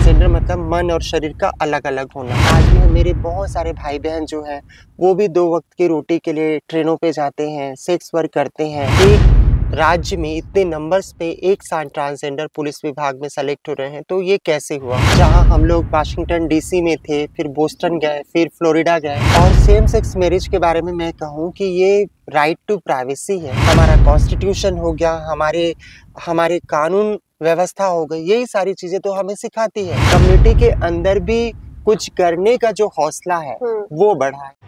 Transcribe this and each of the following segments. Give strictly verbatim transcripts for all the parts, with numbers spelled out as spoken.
Transgender मतलब मन और शरीर का अलग-अलग होना। आज भी मेरे बहुत सारे भाई-बहन जो हैं, वो भी दो वक़्त की रोटी के लिए ट्रेनों पे जाते हैं, सेक्स वर्क करते हैं। एक राज्य में इतने नंबर्स पे एक साथ ट्रांसजेंडर पुलिस विभाग में सेलेक्ट हो रहे हैं, तो ये कैसे हुआ? जहाँ हम लोग वाशिंगटन डीसी में थे, फिर बोस्टन गए, फिर फ्लोरिडा गए और सेम सेक्स मैरिज के बारे में मैं कहूँ कि ये राइट टू प्राइवेसी है। हमारा कॉन्स्टिट्यूशन हो गया, हमारे हमारे कानून व्यवस्था हो गई, यही सारी चीजें तो हमें सिखाती है। कम्युनिटी के अंदर भी कुछ करने का जो हौसला है वो बढ़ा है।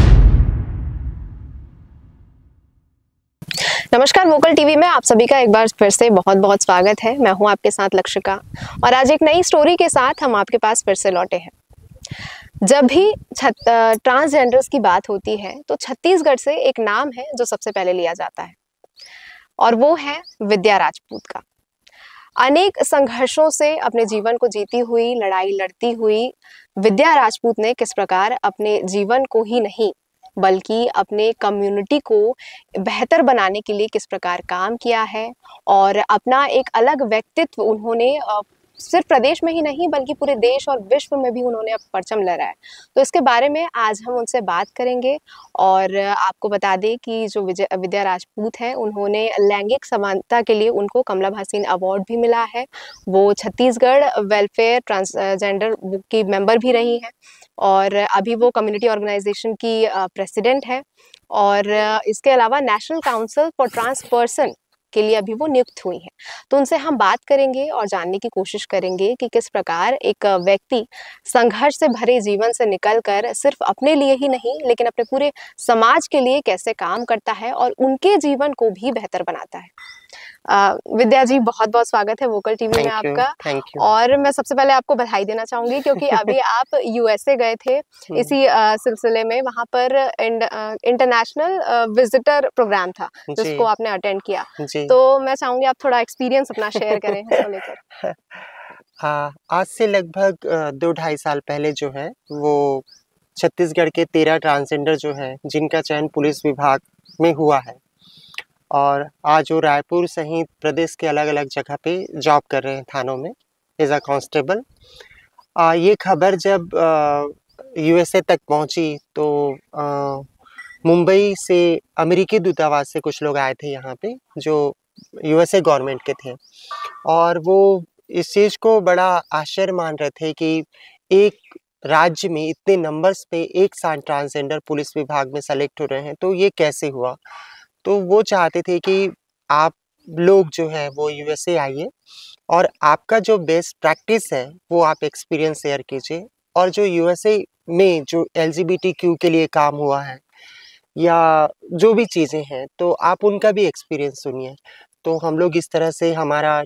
नमस्कार, वोकल टीवी में आप सभी का एक बार फिर से बहुत बहुत स्वागत है। मैं हूं आपके साथ लक्षिका और आज एक नई स्टोरी के साथ हम आपके पास फिर से लौटे हैं। जब भी ट्रांसजेंडर्स की बात होती है तो छत्तीसगढ़ से एक नाम है जो सबसे पहले लिया जाता है और वो है विद्या राजपूत का। अनेक संघर्षों से अपने जीवन को जीती हुई, लड़ाई लड़ती हुई विद्या राजपूत ने किस प्रकार अपने जीवन को ही नहीं बल्कि अपने कम्युनिटी को बेहतर बनाने के लिए किस प्रकार काम किया है और अपना एक अलग व्यक्तित्व उन्होंने सिर्फ प्रदेश में ही नहीं बल्कि पूरे देश और विश्व में भी उन्होंने अब परचम लहराया है। तो इसके बारे में आज हम उनसे बात करेंगे और आपको बता दें कि जो विजय विद्या राजपूत हैं, उन्होंने लैंगिक समानता के लिए उनको कमला भासीन अवार्ड भी मिला है। वो छत्तीसगढ़ वेलफेयर ट्रांसजेंडर की मेंबर भी रही हैं और अभी वो कम्युनिटी ऑर्गेनाइजेशन की प्रेसिडेंट है और इसके अलावा national council for trans person के लिए अभी वो नियुक्त हुई हैं। तो उनसे हम बात करेंगे और जानने की कोशिश करेंगे कि किस प्रकार एक व्यक्ति संघर्ष से भरे जीवन से निकलकर सिर्फ अपने लिए ही नहीं लेकिन अपने पूरे समाज के लिए कैसे काम करता है और उनके जीवन को भी बेहतर बनाता है। आ, विद्या जी, बहुत बहुत स्वागत है वोकल टीवी में आपका। Thank you. और मैं सबसे पहले आपको बधाई देना चाहूंगी क्योंकि अभी आप यूएसए गए थे इसी आ, सिलसिले में। वहां पर इंटरनेशनल विजिटर प्रोग्राम था जिसको आपने अटेंड किया। तो मैं चाहूंगी आप थोड़ा एक्सपीरियंस अपना शेयर करें इसको लेकर। आज से लगभग दो ढाई साल पहले जो है वो छत्तीसगढ़ के तेरह ट्रांसजेंडर जो है जिनका चयन पुलिस विभाग में हुआ है और आज वो रायपुर सहित प्रदेश के अलग अलग जगह पे जॉब कर रहे हैं थानों में एज अ कांस्टेबल। ये खबर जब यूएसए तक पहुंची तो आ, मुंबई से अमेरिकी दूतावास से कुछ लोग आए थे यहाँ पे जो यूएसए गवर्नमेंट के थे और वो इस चीज़ को बड़ा आश्चर्य मान रहे थे कि एक राज्य में इतने नंबर्स पे एक साथ ट्रांसजेंडर पुलिस विभाग में सेलेक्ट हो रहे हैं, तो ये कैसे हुआ। तो वो चाहते थे कि आप लोग जो है वो यूएसए आइए और आपका जो बेस्ट प्रैक्टिस है वो आप एक्सपीरियंस शेयर कीजिए और जो यूएसए में जो एलजीबीटीक्यू के लिए काम हुआ है या जो भी चीज़ें हैं तो आप उनका भी एक्सपीरियंस सुनिए। तो हम लोग इस तरह से हमारा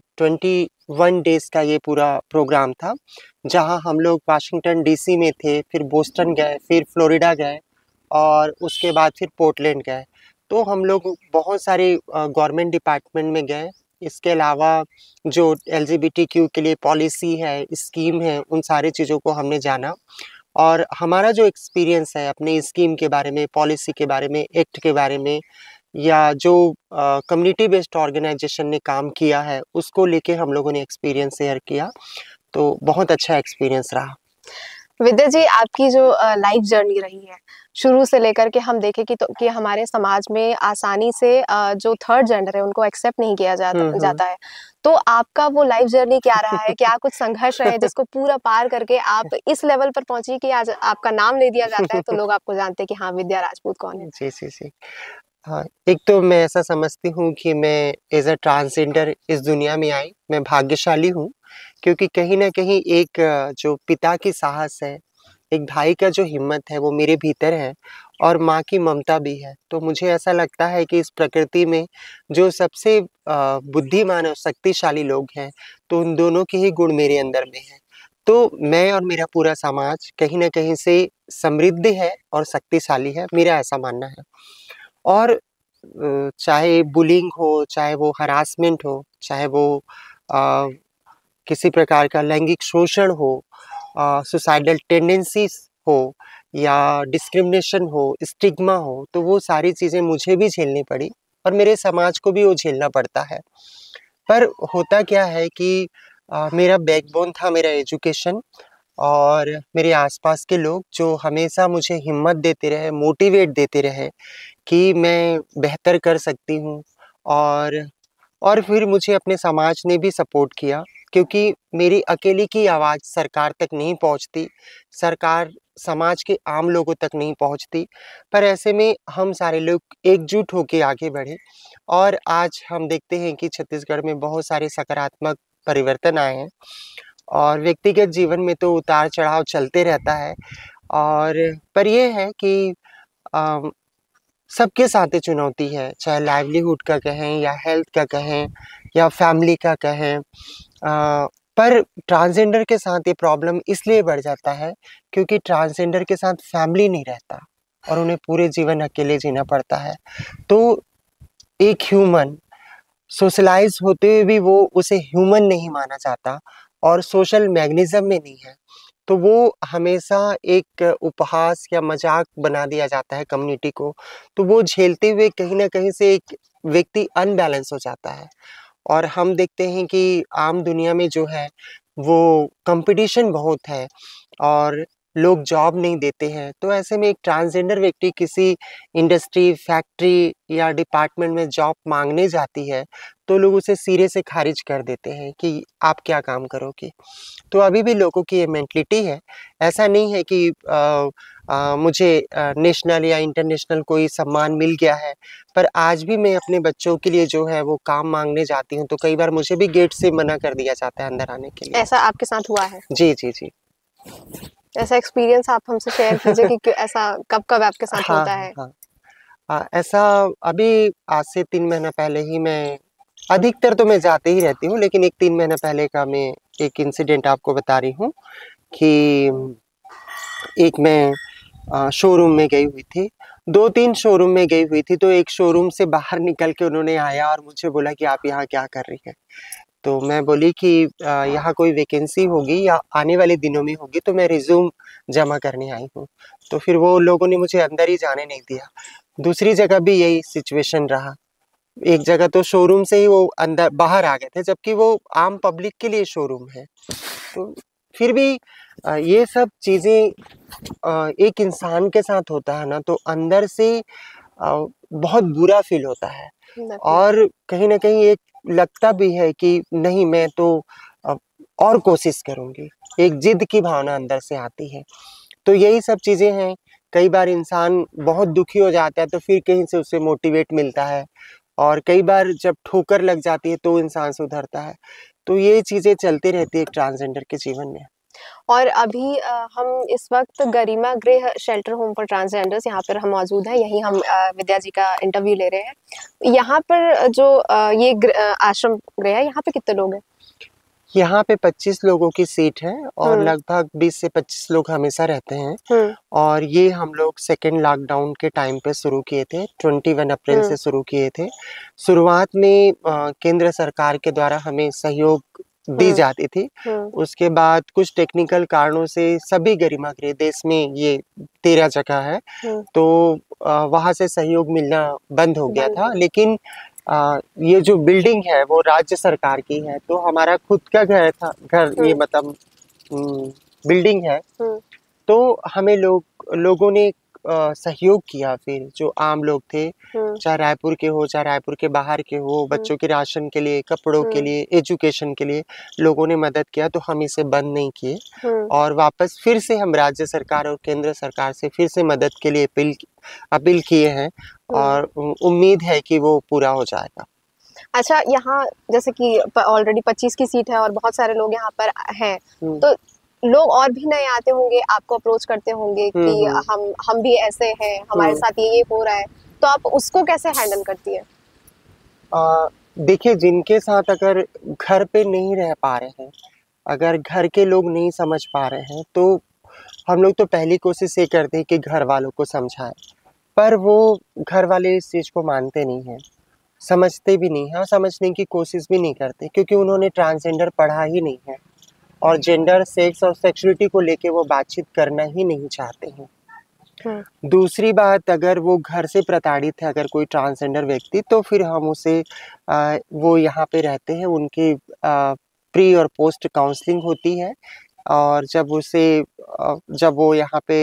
इक्कीस डेज़ का ये पूरा प्रोग्राम था जहां हम लोग वाशिंगटन डीसी में थे, फिर बोस्टन गए, फिर फ्लोरिडा गए और उसके बाद फिर पोर्टलैंड गए। तो हम लोग बहुत सारे गवर्नमेंट डिपार्टमेंट में गए। इसके अलावा जो एलजीबीटीक्यू के लिए पॉलिसी है, स्कीम है, उन सारी चीज़ों को हमने जाना और हमारा जो एक्सपीरियंस है अपने स्कीम के बारे में, पॉलिसी के बारे में, एक्ट के बारे में या जो कम्युनिटी बेस्ड ऑर्गेनाइजेशन ने काम किया है उसको लेके हम लोगों ने एक्सपीरियंस शेयर किया। तो बहुत अच्छा एक्सपीरियंस रहा। विद्या जी, आपकी जो लाइफ जर्नी रही है शुरू से लेकर के हम देखें कि तो कि हमारे समाज में आसानी से जो थर्ड जेंडर है उनको एक्सेप्ट नहीं किया जाता जाता है। तो आपका वो लाइफ जर्नी क्या रहा है? क्या कुछ संघर्ष रहे जिसको पूरा पार करके आप इस लेवल पर पहुंची कि आज आपका नाम ले दिया जाता है तो लोग आपको जानते हैं कि हाँ, विद्या राजपूत कौन है? जी जी जी हाँ, एक तो मैं ऐसा समझती हूँ कि मैं एज अ ट्रांसजेंडर इस दुनिया में आई, मैं भाग्यशाली हूँ क्योंकि कहीं ना कहीं एक जो पिता की साहस है, एक भाई का जो हिम्मत है वो मेरे भीतर है और माँ की ममता भी है। तो मुझे ऐसा लगता है कि इस प्रकृति में जो सबसे बुद्धिमान और शक्तिशाली लोग हैं तो उन दोनों के ही गुण मेरे अंदर में है। तो मैं और मेरा पूरा समाज कहीं ना कहीं से समृद्ध है और शक्तिशाली है, मेरा ऐसा मानना है। और चाहे बुलिंग हो, चाहे वो हरासमेंट हो, चाहे वो आ, किसी प्रकार का लैंगिक शोषण हो, सुसाइडल टेंडेंसीज हो या डिस्क्रिमिनेशन हो, स्टिग्मा हो, तो वो सारी चीज़ें मुझे भी झेलनी पड़ी और मेरे समाज को भी वो झेलना पड़ता है। पर होता क्या है कि अ, मेरा बैकबोन था मेरा एजुकेशन और मेरे आसपास के लोग जो हमेशा मुझे हिम्मत देते रहे, मोटिवेट देते रहे कि मैं बेहतर कर सकती हूँ। और और फिर मुझे अपने समाज ने भी सपोर्ट किया क्योंकि मेरी अकेले की आवाज़ सरकार तक नहीं पहुँचती, सरकार समाज के आम लोगों तक नहीं पहुँचती। पर ऐसे में हम सारे लोग एकजुट होके आगे बढ़े और आज हम देखते हैं कि छत्तीसगढ़ में बहुत सारे सकारात्मक परिवर्तन आए हैं और व्यक्तिगत जीवन में तो उतार-चढ़ाव चलते रहता है। और पर ये है कि अ, सबके साथ ये चुनौती है, चाहे लाइवलीहुड का कहें या हेल्थ का कहें या फैमिली का कहें। अ, पर ट्रांसजेंडर के साथ ये प्रॉब्लम इसलिए बढ़ जाता है क्योंकि ट्रांसजेंडर के साथ फैमिली नहीं रहता और उन्हें पूरे जीवन अकेले जीना पड़ता है। तो एक ह्यूमन सोशलाइज़ होते हुए भी वो उसे ह्यूमन नहीं माना जाता और सोशल मैगनीज़्म में नहीं है। तो वो हमेशा एक उपहास या मज़ाक बना दिया जाता है कम्युनिटी को। तो वो झेलते हुए कहीं न कहीं से एक व्यक्ति अनबैलेंस हो जाता है। और हम देखते हैं कि आम दुनिया में जो है वो कॉम्पिटिशन बहुत है और लोग जॉब नहीं देते हैं। तो ऐसे में एक ट्रांसजेंडर व्यक्ति किसी इंडस्ट्री, फैक्ट्री या डिपार्टमेंट में जॉब माँगने जाती है, तो लोग उसे सिरे से ख़ारिज कर देते हैं कि आप क्या काम करोगी? तो अभी भी लोगों की ये मेंटालिटी है। ऐसा नहीं है कि अ अ, मुझे अ, नेशनल या इंटरनेशनल कोई सम्मान मिल गया है, पर आज भी मैं अपने बच्चों के लिए जो है वो काम माँगने जाती हूँ, तो कई बार मुझे भी गेट से मना कर दिया जाता है अंदर आने के लिए। ऐसा आपके साथ हुआ है? जी, जी, जी। ऐसा एक्सपीरियंस आप हमसे शेयर कीजिए कि क्यों ऐसा कब-कब आपके साथ हाँ, होता हाँ, है? हाँ। अ, ऐसा अभी आज से तीन महीना पहले ही मैं अधिकतर तो मैं जाते ही रहती हूँ, लेकिन एक तीन महीना पहले का मैं एक इंसिडेंट आपको बता रही हूँ कि एक मैं अ, शोरूम में गई हुई थी। दो तीन शोरूम में गई हुई थी, तो एक शोरूम से बाहर निकल के उन्होंने आया और मुझे बोला कि आप यहाँ क्या कर रही हैं? तो मैं बोली कि अ, यहाँ कोई वैकेंसी होगी या आने वाले दिनों में होगी, तो मैं रिज़्यूम जमा करने आई हूँ। तो फिर वो लोगों ने मुझे अंदर ही जाने नहीं दिया। दूसरी जगह भी यही सिचुएशन रहा। एक जगह तो शोरूम से ही वो अंदर बाहर आ गए थे, जबकि वो आम पब्लिक के लिए शोरूम है। तो फिर भी अ, ये सब चीज़ें अ, एक इंसान के साथ होता है ना, तो अंदर से अ, बहुत बुरा फ़ील होता है डेफिनिटली। और कहीं न कहीं एक लगता भी है कि नहीं मैं तो अ, और कोशिश करूँगी। एक ज़िद की भावना अंदर से आती है। तो यही सब चीज़ें हैं। कई बार इंसान बहुत दुखी हो जाता है, तो फिर कहीं से उसे मोटिवेट मिलता है और कई बार जब ठोकर लग जाती है, तो इंसान सुधरता है। तो ये चीज़ें चलती रहती है एक ट्रांसजेंडर के जीवन में। और अभी अ, हम इस वक़्त गरिमा गृह शेल्टर होम फॉर ट्रांसजेंडर्स यहाँ पर हम मौजूद हैं, यहीं हम अ, विद्या जी का इंटरव्यू ले रहे हैं। यहाँ पर जो अ, ये ग्र अ, आश्रम गृह है, यहाँ पे कितने लोग हैं? यहाँ पे पच्चीस लोगों की सीट है और हुँ, लगभग बीस से पच्चीस लोग हमेशा रहते हैं हुँ, और ये हम लोग सेकेंड लॉकडाउन के टाइम पे शुरू किए थे, इक्कीस अप्रैल हुँ, से शुरू किए थे। शुरुआत में अ, केंद्र सरकार के द्वारा हमें सहयोग दी हुँ, जाती थी। हुँ, उसके बाद कुछ टेक्निकल कारणों से सभी गरिमा गृह देश में ये तेरह जगह है, हुँ, तो अ, वहाँ से सहयोग मिलना बंद हो गया बंद था। हो लेकिन अ, ये जो बिल्डिंग है वो राज्य सरकार की है, तो हमारा खुद का घर था घर ये हुँ, मतलब उम, बिल्डिंग है। हुँ, तो हमें लोग लोगों ने अ, सहयोग किया फिर जो आम लोग थे, हुँ, चाहे रायपुर के हो, चाहे रायपुर के बाहर के हो, हुँ, बच्चों के राशन के लिए, कपड़ों के हुँ, लिए, एजुकेशन के लिए लोगों ने मदद किया, तो हम इसे बंद नहीं किए हुँ, और वापस फिर से हम राज्य सरकार और केंद्र सरकार से फिर से मदद के लिए अपील अपील किए हैं हुँ। और उ उम्मीद है कि वो पूरा हो जाएगा। अच्छा, यहाँ जैसे कि प ऑलरेडी पच्चीस की सीट है और बहुत सारे लोग यहाँ पर हैं, हुँ, तो लोग और भी नए आते होंगे, आपको अप्रोच करते होंगे हुँ, कि हुँ, हम हम भी ऐसे हैं, हमारे हुँ। साथ ये-ये हो रहा है, तो आप उसको कैसे हैंडल करती हैं? अ, देखिए जिनके साथ अगर घर पे नहीं रह पा रहे हैं, अगर घर के लोग नहीं समझ पा रहे हैं, तो हम लोग तो पहली कोशिश ये करते हैं कि घर वालों को समझाएँ। पर वो घर वाले इस चीज़ को मानते नहीं हैं, समझते भी नहीं हैं और समझने की कोशिश भी नहीं करते क्योंकि उन्होंने ट्रांसजेंडर पढ़ा ही नहीं है और जेंडर, सेक्स और सेक्सुअलिटी को लेके वो बातचीत करना ही नहीं चाहते हैं। हुँ, दूसरी बात अगर वो घर से प्रताड़ित है अगर कोई ट्रांसजेंडर व्यक्ति तो फिर हम उसे अ, वो यहाँ पे रहते हैं उनके अ प्री और पोस्ट काउंसलिंग होती है। और जब उसे अ, जब वो यहाँ पे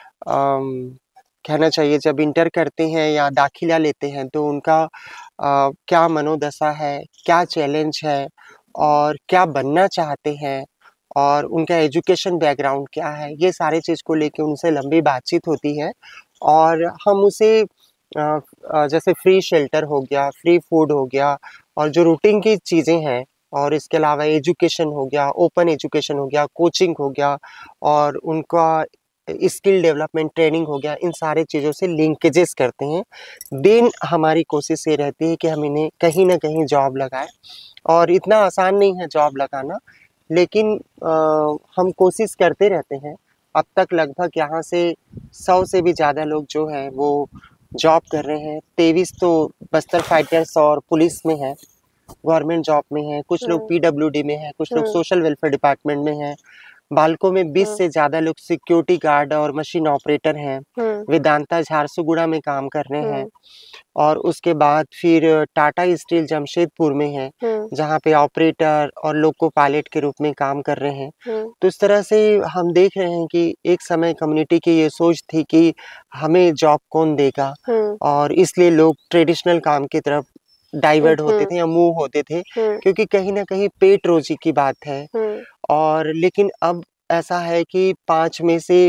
अम, कहना चाहिए जब इंटर करते हैं या दाखिला लेते हैं तो उनका अ, क्या मनोदशा है, क्या चैलेंज है और क्या बनना चाहते हैं और उनका एजुकेशन बैकग्राउंड क्या है, ये सारी चीज़ को लेके उनसे लंबी बातचीत होती है। और हम उसे अ अ, जैसे फ्री शेल्टर हो गया, फ्री फूड हो गया और जो रूटीन की चीज़ें हैं और इसके अलावा एजुकेशन हो गया, ओपन एजुकेशन हो गया, कोचिंग हो गया और उनका स्किल डेवलपमेंट ट्रेनिंग हो गया, इन सारी चीज़ों से लिंकेजेस करते हैं। देन हमारी कोशिश ये रहती है कि हम इन्हें कहीं न कहीं जॉब लगाएँ और इतना आसान नहीं है जॉब लगाना, लेकिन अ, हम कोशिश करते रहते हैं। अब तक लगभग यहाँ से सौ से भी ज़्यादा लोग जो हैं वो जॉब कर रहे हैं। तेईस तो बस्तर फाइटर्स और पुलिस में हैं, गवर्नमेंट जॉब में हैं, कुछ लोग हुँ, पीडब्ल्यूडी में हैं, कुछ लोग हुँ, सोशल वेलफेयर डिपार्टमेंट में हैं। बालकों में बीस हुँ, से ज़्यादा लोग सिक्योरिटी गार्ड और मशीन ऑपरेटर हैं। हुँ, वेदांता झारसुगुड़ा में काम कर रहे हैं हुँ, और उसके बाद फिर टाटा स्टील जमशेदपुर में है, हुँ, जहाँ पे ऑपरेटर और लोको पायलट के रूप में काम कर रहे हैं। हुँ, तो इस तरह से हम देख रहे हैं कि एक समय कम्युनिटी की ये सोच थी कि हमें जॉब कौन देगा हुँ, और इसलिए लोग ट्रेडिशनल काम की तरफ हुँ, डाइवर्ट होते हुँ, थे या मूव होते थे, हुँ, क्योंकि कहीं न कहीं पेट रोज़ी की बात है। हुँ। और लेकिन अब ऐसा है कि पाँच में से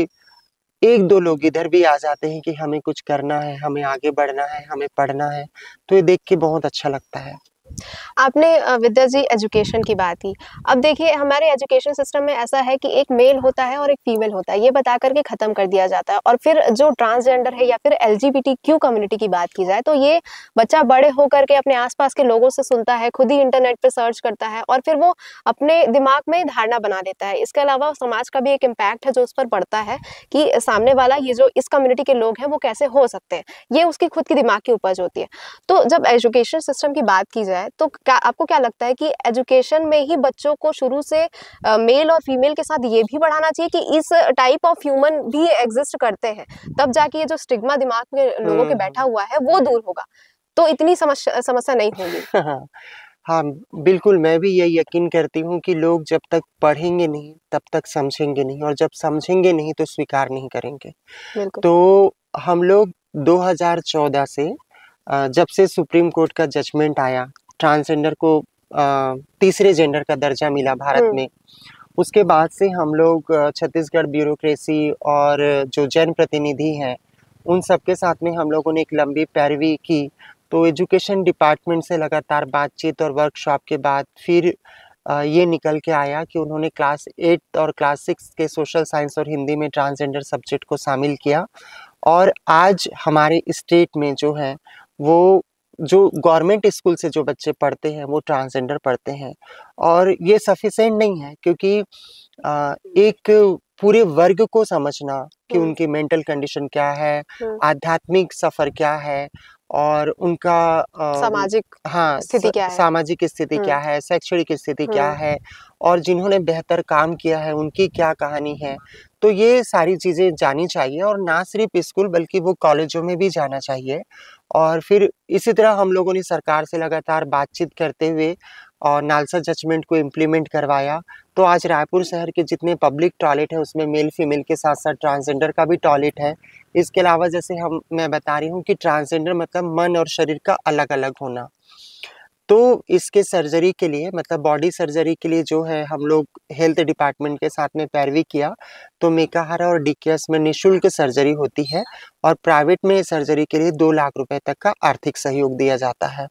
एक दो लोग इधर भी आ जाते हैं कि हमें कुछ करना है, हमें आगे बढ़ना है, हमें पढ़ना है, तो ये देख के बहुत अच्छा लगता है। आपने अ, विद्या जी एजुकेशन की बात की। अब देखिए हमारे एजुकेशन सिस्टम में ऐसा है कि एक मेल होता है और एक फीमेल होता है, ये बता कर के ख़त्म कर दिया जाता है और फिर जो ट्रांसजेंडर है या फिर एलजीबीटीक्यू कम्युनिटी की बात की जाए, तो ये बच्चा बड़े होकर के अपने आस-पास के लोगों से सुनता है, खुद ही इंटरनेट पे सर्च करता है और फिर वो अपने दिमाग में धारणा बना लेता है। इसके अलावा समाज का भी एक इम्पैक्ट है जो उस पर पड़ता है कि सामने वाला ये जो इस कम्युनिटी के लोग हैं, वो कैसे हो सकते हैं। ये उसकी खुद की दिमाग की उपज होती है। तो जब एजुकेशन सिस्टम की बात की जाए तो क्या आपको क्या लगता है कि एजुकेशन में ही बच्चों को शुरू से अ, मेल और फीमेल के साथ ये भी बढ़ाना चाहिए कि इस टाइप ऑफ ह्यूमन भी एग्जिस्ट करते हैं, तब जाके ये जो स्टिग्मा दिमाग में लोगों के बैठा हुँ। हुआ है वो दूर होगा, तो इतनी समस्या समस्या नहीं होगी। हाँ, हाँ, बिल्कुल मैं भी ये यकीन करती हूँ कि लोग जब तक पढ़ेंगे नहीं, तब तक समझेंगे नहीं और जब समझेंगे नहीं तो स्वीकार नहीं करेंगे। बिल्कुल। तो हम लोग दो हज़ार चौदह से अ, जब से सुप्रीम कोर्ट का जजमेंट आया, ट्रांसजेंडर को अ, तीसरे जेंडर का दर्जा मिला भारत हुँ, में, उसके बाद से हम लोग अ, छत्तीसगढ़ ब्यूरोक्रेसी और जो जनप्रतिनिधि हैं, उन सब के साथ में हम लोगों ने एक लंबी पैरवी की। तो एजुकेशन डिपार्टमेंट से लगातार बातचीत और वर्कशॉप के बाद फिर अ, ये निकल के आया कि उन्होंने क्लास आठ और क्लास छह के सोशल साइंस और हिंदी में ट्रांसजेंडर सब्जेक्ट को शामिल किया। और आज हमारे स्टेट में जो है, वो जो गवर्नमेंट स्कूल से जो बच्चे पढ़ते हैं, वो ट्रांसजेंडर पढ़ते हैं। और ये सफिशिएंट नहीं है क्योंकि अ, एक पूरे वर्ग को समझना कि हुँ, उनकी मेंटल कंडीशन क्या है, हुँ, आध्यात्मिक सफ़र क्या है और उनका अम, सामाजिक हाँ, स स्थिति क्या है? सामाजिक स्थिति हुँ, क्या है, शैक्षणिक स्थिति क्या हुँ, है और जिन्होंने बेहतर काम किया है, उनकी क्या कहानी है। तो ये सारी चीज़ें जानी चाहिए और ना सिर्फ़ स्कूल बल्कि वो कॉलेजों में भी जाना चाहिए। और फिर इसी तरह हम लोगों ने सरकार से लगातार बातचीत करते हुए और नालसा जजमेंट को इम्प्लीमेंट करवाया। तो आज रायपुर शहर के जितने पब्लिक टॉयलेट हैं, उसमें मेल-फीमेल के साथ-साथ ट्रांसजेंडर का भी टॉयलेट है। इसके अलावा जैसे हम मैं बता रही हूँ कि ट्रांसजेंडर मतलब मन और शरीर का अलग-अलग होना। तो इसके सर्जरी के लिए मतलब बॉडी सर्जरी के लिए जो है हम लोग हेल्थ डिपार्टमेंट के साथ में पैरवी किया, तो मेकाहारा और डीकेएस में निःशुल्क सर्जरी होती है और प्राइवेट में सर्जरी के लिए दो लाख रुपए तक का आर्थिक सहयोग दिया जाता है।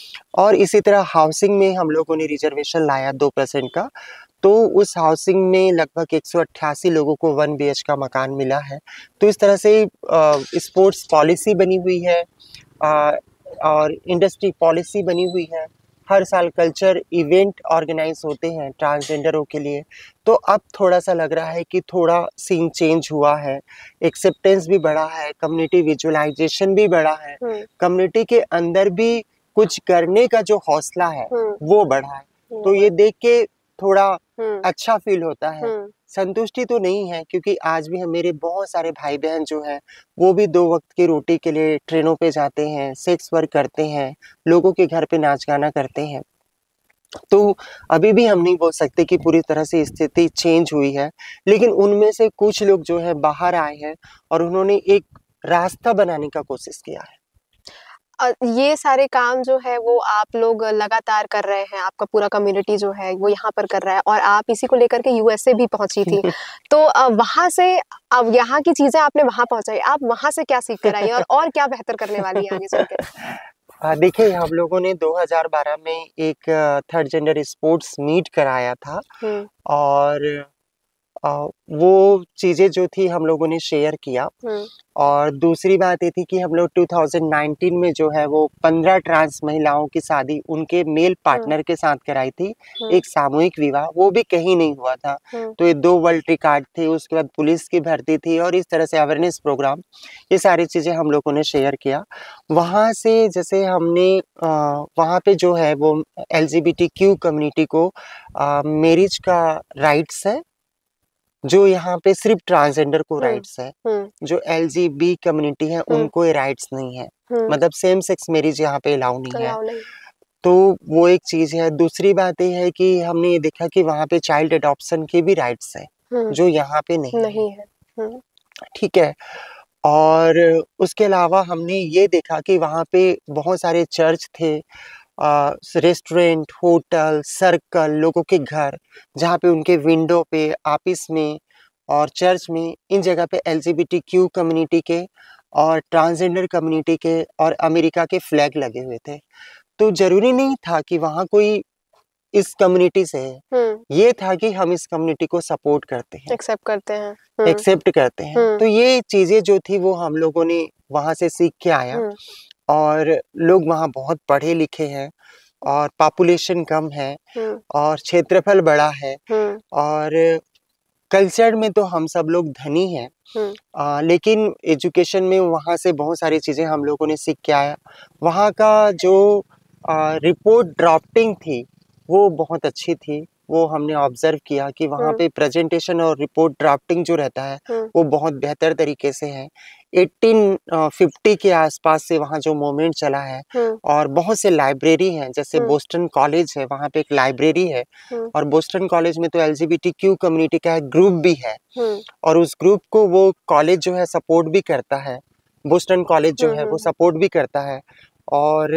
और इसी तरह हाउसिंग में हम लोगों ने रिज़र्वेशन लाया दो परसेंट का, तो उस हाउसिंग में लगभग एक सौ अट्ठासी लोगों को वन बीएच का मकान मिला है। तो इस तरह से अ, स्पोर्ट्स पॉलिसी बनी हुई है अ, और इंडस्ट्री पॉलिसी बनी हुई है। हर साल कल्चर इवेंट ऑर्गेनाइज़ होते हैं ट्रांसजेंडरों के लिए। तो अब थोड़ा-सा लग रहा है कि थोड़ा सीन चेंज हुआ है, एक्सेप्टेंस भी बढ़ा है, कम्युनिटी विजुअलाइज़ेशन भी बढ़ा है, हुँ, कम्युनिटी के अंदर भी कुछ करने का जो हौसला है, हुँ, वो बढ़ा है। वो तो ये बड़ा देख के थोड़ा हुँ, अच्छा फ़ील होता है। हुँ, संतुष्टि तो नहीं है क्योंकि आज भी हम मेरे बहुत सारे भाई-बहन जो हैं, वो भी दो वक़्त की रोटी के लिए ट्रेनों पे जाते हैं, सेक्स वर्क करते हैं, लोगों के घर पे नाच-गाना करते हैं। तो अभी भी हम नहीं बोल सकते कि पूरी तरह से स्थिति चेंज हुई है, लेकिन उनमें से कुछ लोग जो है बाहर आए हैं और उन्होंने एक रास्ता बनाने का कोशिश किया है। अ, ये सारे काम जो है वो आप लोग लगातार कर रहे हैं, आपका पूरा कम्युनिटी जो है वो यहाँ पर कर रहा है और आप इसी को लेकर के यूएसए भी पहुँची थी। तो अ, वहाँ से अब यहाँ की चीज़ें आपने वहाँ पहुँचाई, आप वहाँ से क्या सीख कर आई हैं और और क्या बेहतर करने वाली हैं आगे चल के? अ, देखिए हम लोगों ने दो हज़ार बारह में एक थर्ड जेंडर स्पोर्ट्स मीट कराया था हुँ, और अ, वो चीज़ें जो थी हम लोगों ने शेयर किया हुँ, और दूसरी बात ये थी कि हम लोग दो हज़ार उन्नीस में जो है वो पंद्रह ट्रांस महिलाओं की शादी उनके मेल हुँ, पार्टनर के साथ कराई थी, हुँ, एक सामूहिक विवाह, वो भी कहीं नहीं हुआ था। हुँ, तो ये दो वर्ल्ड रिकॉर्ड थे, उसके बाद पुलिस की भर्ती थी और इस तरह से अवेयरनेस प्रोग्राम, ये सारी चीज़ें हम लोगों ने शेयर किया। वहाँ से जैसे हमने अ, वहाँ पे जो है वो एलजीबीटीक्यू कम्युनिटी को अ, मैरिज का राइट्स है, जो यहाँ पे सिर्फ़ ट्रांसजेंडर को हुँ, राइट्स है। हुँ, जो एलजीबी कम्युनिटी है हुँ, उनको ये राइट्स नहीं है। हुँ, मतलब सेम सेक्स मैरिज यहाँ पे अलाउ नहीं है। अलाउ नहीं। तो वो एक चीज़ है। दूसरी बात ये है कि हमने ये देखा कि वहाँ पे चाइल्ड एडॉप्शन के भी राइट्स हैं, हुँ, जो यहाँ पे नहीं है। नहीं है। हुँ, ठीक है? और उसके अलावा हमने ये देखा कि वहाँ पे बहुत सारे चर्च थे, अ, रेस्टोरेंट, होटल, सर्कल, लोगों के घर, जहाँ पे उनके विंडो पे, ऑफिस में और चर्च में, इन जगह पे एलजीबीटीक्यू कम्युनिटी के और ट्रांसजेंडर कम्युनिटी के और अमेरिका के फ्लैग लगे हुए थे। तो ज़रूरी नहीं था कि वहाँ कोई इस कम्युनिटी से है, हुँ, ये था कि हम इस कम्युनिटी को सपोर्ट करते हैं, एक्सेप्ट करते हैं। हुँ, एक्सेप्ट करते हैं। हुँ, तो ये चीज़ें जो थी वो हम लोगों ने वहाँ से सीख के आया हुँ, और लोग वहाँ बहुत पढ़े-लिखे हैं और पॉपुलेशन कम है हुँ, और क्षेत्रफल बड़ा है हुँ, और कल्चर में तो हम सब लोग धनी हैं। हुँ, अ, लेकिन एजुकेशन में वहाँ से बहुत सारी चीज़ें हम लोगों ने सीख के आया। वहाँ का जो अ, रिपोर्ट ड्राफ्टिंग थी, वो बहुत अच्छी थी। वो हमने ऑब्ज़र्व किया कि वहाँ हुँ, पे प्रेज़ेंटेशन और रिपोर्ट ड्राफ्टिंग जो रहता है, हुँ, वो बहुत बेहतर तरीके से है। अठारह अ, पचास के आस-पास से वहाँ जो मूवमेंट चला है हुँ, और बहुत से लाइब्रेरी हैं, जैसे हुँ, बोस्टन कॉलेज है, वहाँ पे एक लाइब्रेरी है हुँ, और बोस्टन कॉलेज में तो एलजीबीटीक्यू कम्युनिटी का एक ग्रुप भी है। हुँ, और उस ग्रुप को वो कॉलेज जो है सपोर्ट भी करता है। बोस्टन कॉलेज जो हुँ, है वो हुँ, सपोर्ट भी करता है और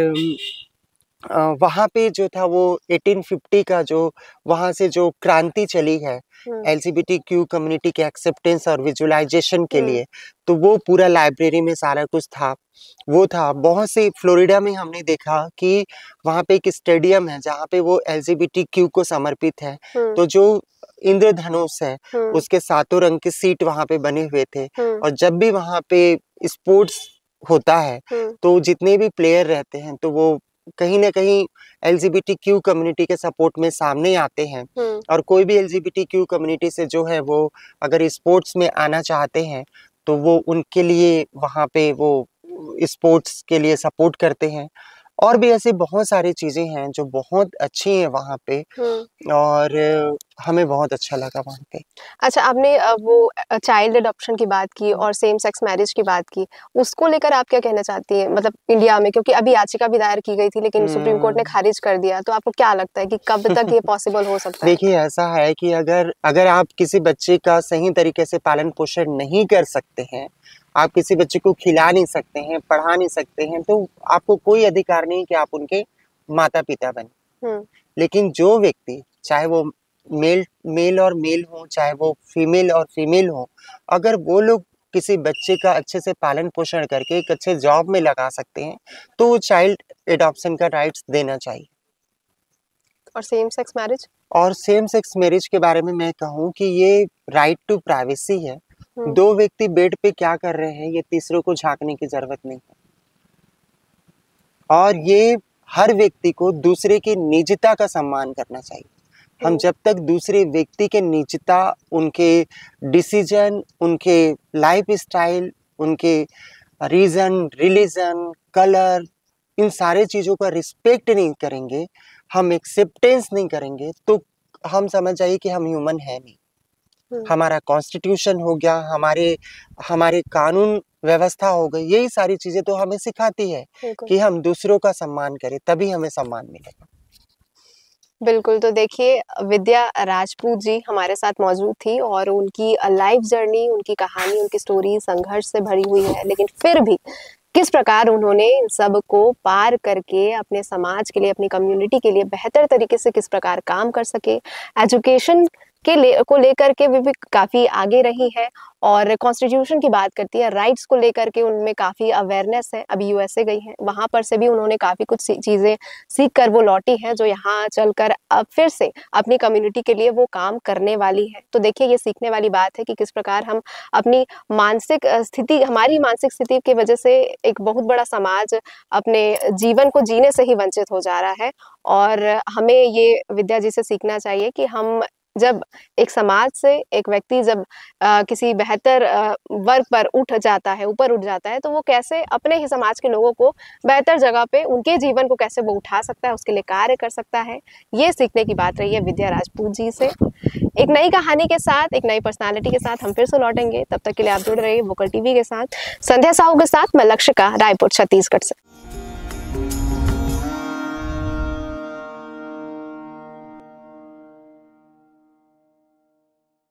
अ, वहाँ पे जो था वो अठारह पचास का जो वहाँ से जो क्रांति चली है हुँ, एलजीबीटीक्यू कम्युनिटी के एक्सेप्टेंस और विजुअलाइज़ेशन के हुँ, लिए, तो वो पूरा लाइब्रेरी में सारा कुछ था। वो था, बहुत सी फ्लोरिडा में हमने देखा कि वहाँ पे एक स्टेडियम है जहाँ पे वो एलजीबीटीक्यू को समर्पित है। हुँ, तो जो इंद्रधनुष है, हुँ, उसके सातों रंग के सीट वहाँ पे बने हुए थे हुँ, और जब भी वहाँ पे स्पोर्ट्स होता है, हुँ, तो जितने भी प्लेयर रहते हैं, तो वो कहीं न कहीं एलजीबीटीक्यू कम्युनिटी के सपोर्ट में सामने आते हैं हुँ, और कोई भी एलजीबीटीक्यू कम्युनिटी से जो है वो अगर स्पोर्ट्स में आना चाहते हैं, तो वो उनके लिए वहाँ पे वो स्पोर्ट्स के लिए सपोर्ट करते हैं। और भी ऐसी बहुत सारी चीज़ें हैं जो बहुत अच्छी हैं वहाँ पे हुँ। और हमें बहुत अच्छा लगा वहाँ पे। अच्छा, आपने अ, वो अ, चाइल्ड अडॉप्शन की बात की और सेम सेक्स मैरिज की बात की। उसको लेकर आप क्या कहना चाहती हैं? मतलब इंडिया में क्योंकि अभी याचिका भी दायर की गई थी लेकिन सुप्रीम कोर्ट ने हुँ। खारिज कर दिया। तो आपको क्या लगता है कि कब तक ये पॉसिबल हो सकता है? देखिए, ऐसा है कि अगर अगर आप किसी बच्चे का सही तरीके से पालन-पोषण नहीं कर सकते हैं, आप किसी बच्चे को खिला नहीं सकते हैं, पढ़ा नहीं सकते हैं, तो आपको कोई अधिकार नहीं कि आप उनके माता-पिता बनें। हुँ, लेकिन जो व्यक्ति, चाहे वो मेल मेल और मेल हों, चाहे वो फीमेल और फीमेल हों, अगर वो लोग किसी बच्चे का अच्छे से पालन-पोषण करके एक अच्छे जॉब में लगा सकते हैं, तो चाइल्ड एडॉप्शन का राइट्स देना चाहिए। और सेम सेक्स मैरिज? और सेम सेक्स मैरिज के बारे में मैं कहूँ कि ये राइट टू प्राइवेसी है। हुँ, दो व्यक्ति बेड पे क्या कर रहे हैं, ये तीसरों को झाँकने की ज़रूरत नहीं है। और ये हर व्यक्ति को दूसरे की निजता का सम्मान करना चाहिए। हम हुँ, जब तक दूसरे व्यक्ति के निजता, उनके डिसीज़न, उनके लाइफ़स्टाइल, उनके रीज़न, रिलिजन, कलर, इन सारे चीज़ों का रिस्पेक्ट नहीं करेंगे, हम एक्सेप्टेंस नहीं करेंगे, तो हम समझ जाइए कि हम ह्यूमन हैं नहीं। हुँ, हमारा कॉन्स्टिट्यूशन हो गया, हमारे हमारे कानून व्यवस्था हो गई, यही सारी चीज़ें तो हमें सिखाती है बिल्कुल। कि हम दूसरों का सम्मान करें, तभी हमें सम्मान मिलेगा। बिल्कुल, तो देखिए विद्या राजपूत जी हमारे साथ मौजूद थी और उनकी अ, लाइफ़ जर्नी, उनकी कहानी, उनकी स्टोरी संघर्ष से भरी हुई है, लेकिन फिर भी किस प्रकार उन्होंने इन सब को पार करके अपने समाज के लिए, अपनी कम्युनिटी के लिए बेहतर तरीके से किस प्रकार काम कर सके, एजुकेशन के ले को लेकर के वे भी काफ़ी आगे रही हैं और कॉन्स्टिट्यूशन की बात करती है, राइट्स को लेकर के उनमें काफ़ी अवेयरनेस है। अभी यूएसए गई हैं, वहाँ पर से भी उन्होंने काफ़ी कुछ सी चीज़ें सीख कर वो लौटी हैं, जो यहाँ चलकर अब फिर से अपनी कम्युनिटी के लिए वो काम करने वाली हैं। तो देखिए ये सीखने वाली बात है कि किस प्रकार हम अपनी मानसिक अ, स्थिति हमारी मानसिक स्थिति की वजह से एक बहुत बड़ा समाज अपने जीवन को जीने से ही वंचित हो जा रहा है और हमें ये विद्या जी से सीखना चाहिए कि हम जब एक समाज से एक व्यक्ति जब अ, किसी बेहतर अ, वर्ग पर उठ जाता है, ऊपर उठ जाता है, तो वो कैसे अपने ही समाज के लोगों को बेहतर जगह पे उनके जीवन को कैसे वो उठा सकता है, उसके लिए कार्य कर सकता है। ये सीखने की बात रही है विद्या राजपूत जी से। एक नई कहानी के साथ, एक नई पर्सनैलिटी के साथ हम फिर से लौटेंगे। तब तक के लिए आप जुड़े रहिए वोकल टीवी के साथ। संध्या साहू के साथ मैं लक्षिका, रायपुर, छत्तीसगढ़ से।